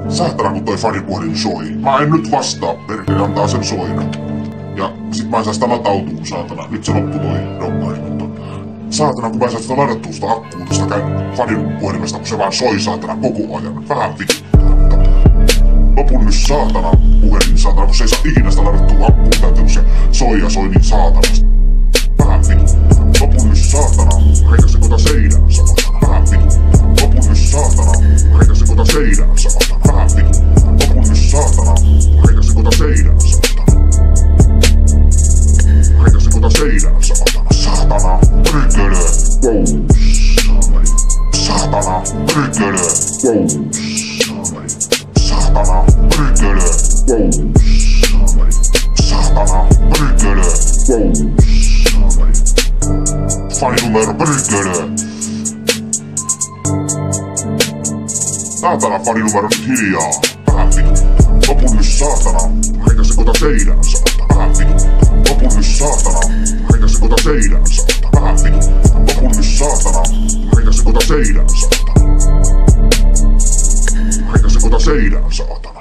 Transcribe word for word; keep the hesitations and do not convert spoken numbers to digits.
Saatana kun toi fanipuhelin soi. Mä en nyt vastaa, perkele antaa sen soida. Ja sit mä en saa sitä latautuu, saatana. Nyt se loppu toi dommari, mutta... Saatana kun mä en saa sitä ladattua sitä akkuu tästä käyn fanipuhelimesta, kun se vaan soi saatana koko ajan. Vähän vituttaa, mutta... Lopun nyt saatana puhelin, saatana, kun se ei saa ikinä sitä ladattua akkuun täytyy, kun se soi ja soi niin saatanasta. Vähän vituttaa. Lopun nyt saatana, heikä se kota seinään, saatana. Vähän vituttaa. Lopun nyt saatana, heikä se kota seinään, saatana. Vähän vituttaa. Lopun nyt saatana, heikä se kota seinään, saatana. Heikä se kota seinään, saatana. Saatana, perkele, wow. Saatana, perkele, wow. Saatana, perkele, wow. Saatana, perkele, wow. Fani numero perkele. Saatana fani numero nyt hiljaa. Vähän vituttaa. Lopun nyt saatana. Heikä se kota seinään saatana. Vähän vituttaa. Lopun nyt saatana. Heikä se kota seinään saatana. Vähän vituttaa. Lopun nyt saatana. Heikä se kota seinään saatana. Heikä se kota seinään saatana.